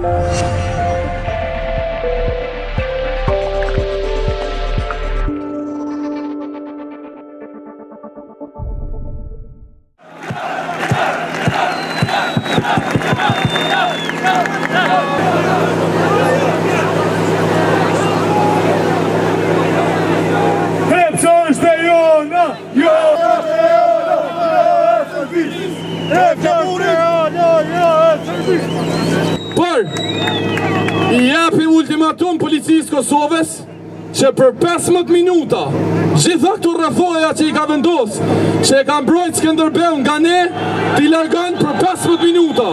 Por I japim ultimatum policisë Kosovës që për 15 minuta gjitha këtu rrethoja që I ka vendos që e ka mbrojt Skënderbeu nga ne t'i largon për 15 minuta.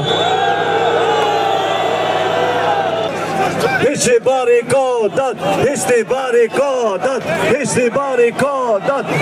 Ishte barikodat, ishte barikodat, ishte barikodat.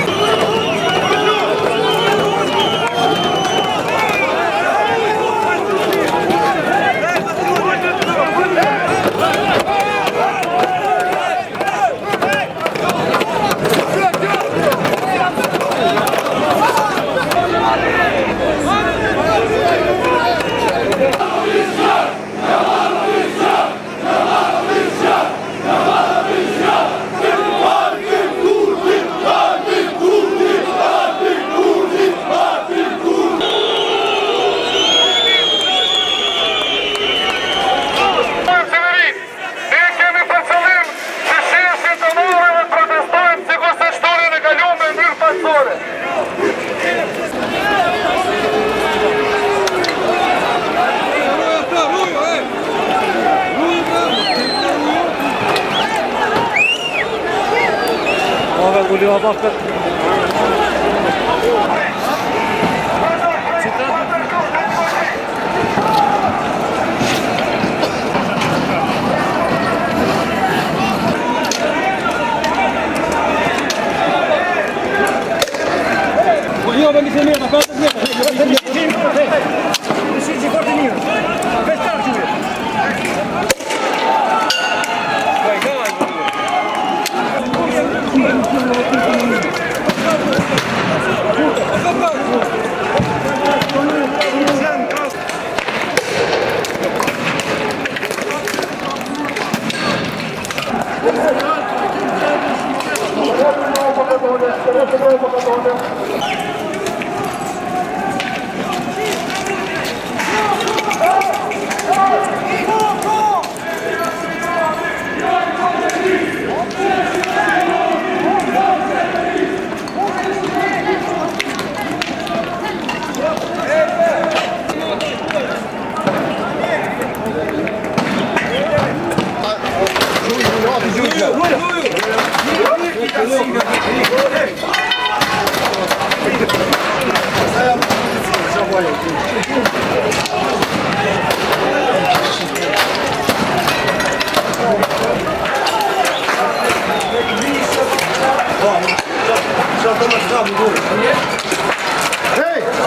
Voleva bakar. Voleva ben bize merda, kaldı merda. Sizi koordiniyor. Pestarcı. Hey!